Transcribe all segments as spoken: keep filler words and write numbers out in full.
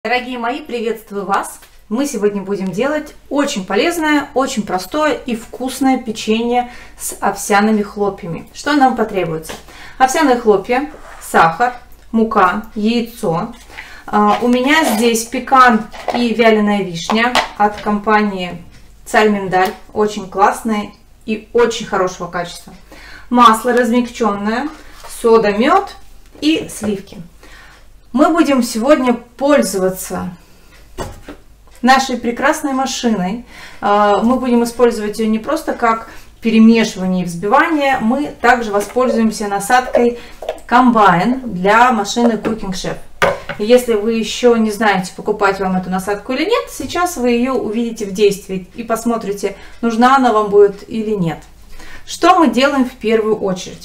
Дорогие мои, приветствую вас! Мы сегодня будем делать очень полезное, очень простое и вкусное печенье с овсяными хлопьями. Что нам потребуется? Овсяные хлопья, сахар, мука, яйцо. У меня здесь пекан и вяленая вишня от компании Царь Миндаль. Очень классные и очень хорошего качества. Масло размягченное, сода, мед и сливки. Мы будем сегодня пользоваться нашей прекрасной машиной. Мы будем использовать ее не просто как перемешивание и взбивание, мы также воспользуемся насадкой комбайн для машины Cooking Chef. Если вы еще не знаете, покупать вам эту насадку или нет, сейчас вы ее увидите в действии и посмотрите, нужна она вам будет или нет. Что мы делаем в первую очередь?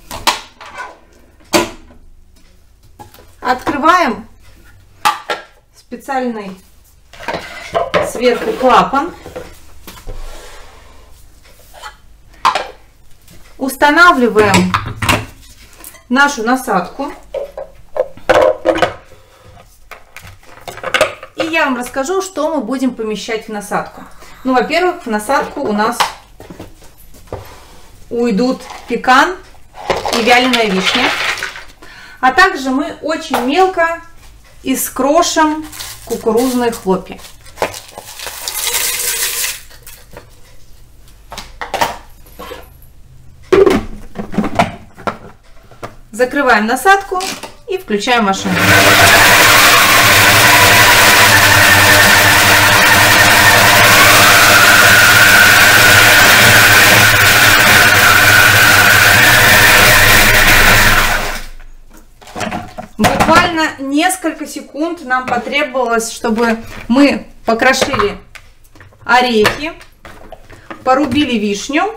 Открываем специальный сверху клапан. Устанавливаем нашу насадку. И я вам расскажу, что мы будем помещать в насадку. Ну, во-первых, в насадку у нас уйдут пекан и вяленая вишня. А также мы очень мелко искрошим кукурузные хлопья. Закрываем насадку и включаем машину. Буквально несколько секунд нам потребовалось, чтобы мы покрошили орехи, порубили вишню.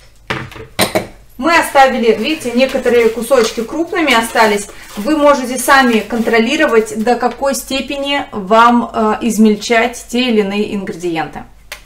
Мы оставили, видите, некоторые кусочки крупными остались. Вы можете сами контролировать, до какой степени вам э, измельчать те или иные ингредиенты.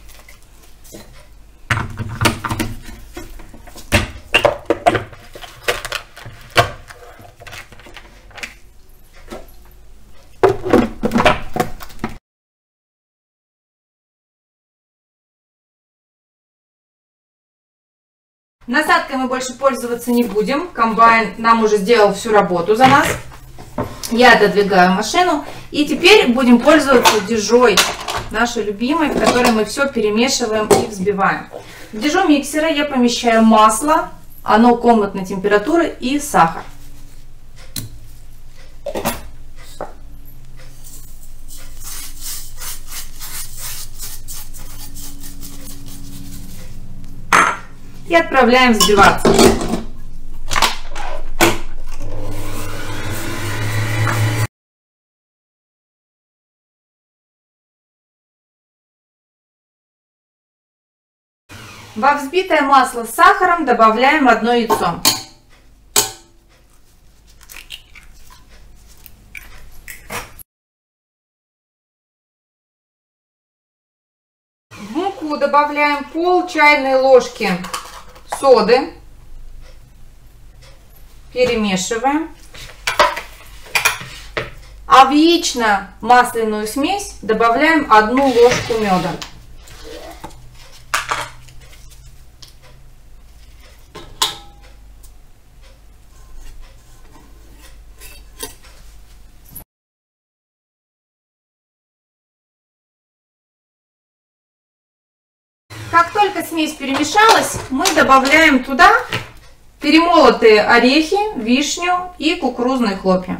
Насадкой мы больше пользоваться не будем. Комбайн нам уже сделал всю работу за нас. Я отодвигаю машину. И теперь будем пользоваться дежой, нашей любимой, в которой мы все перемешиваем и взбиваем. В дежу миксера я помещаю масло, оно комнатной температуры, и сахар. И отправляем взбиваться. Во взбитое масло с сахаром добавляем одно яйцо. В муку добавляем пол чайной ложки соды, перемешиваем, а в яично-масляную смесь добавляем одну ложку меда. Как только смесь перемешалась, мы добавляем туда перемолотые орехи, вишню и кукурузные хлопья.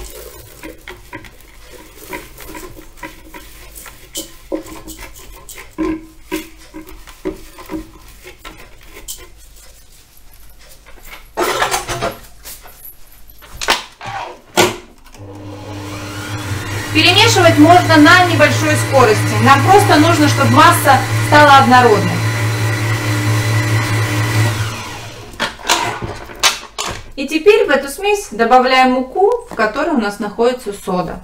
Перемешивать можно на небольшой скорости. Нам просто нужно, чтобы масса стала однородной. И теперь в эту смесь добавляем муку, в которой у нас находится сода.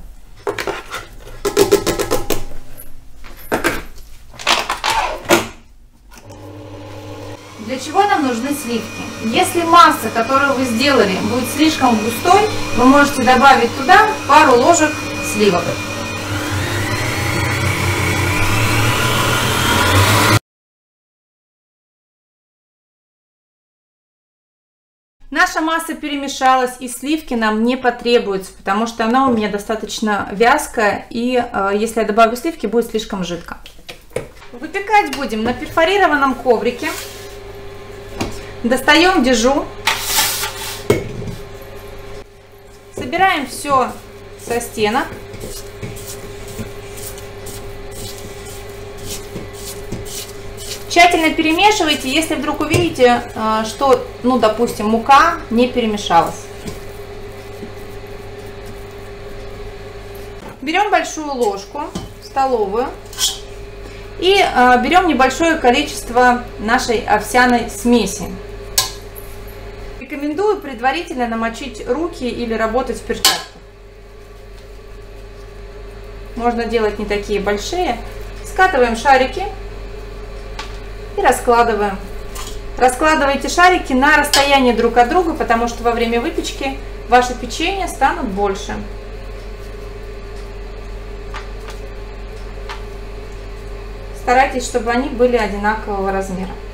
Для чего нам нужны сливки? Если масса, которую вы сделали, будет слишком густой, вы можете добавить туда пару ложек сливок. Наша масса перемешалась, и сливки нам не потребуется, потому что она у меня достаточно вязкая, и э, если я добавлю сливки, будет слишком жидко. Выпекать будем на перфорированном коврике. Достаем дежу. Собираем все со стенок. Тщательно перемешивайте, если вдруг увидите, что, ну, допустим, мука не перемешалась. Берем большую ложку столовую и берем небольшое количество нашей овсяной смеси. Рекомендую предварительно намочить руки или работать в перчатках. Можно делать не такие большие. Скатываем шарики и раскладываем. Раскладывайте шарики на расстоянии друг от друга, потому что во время выпечки ваши печенья станут больше. Старайтесь, чтобы они были одинакового размера.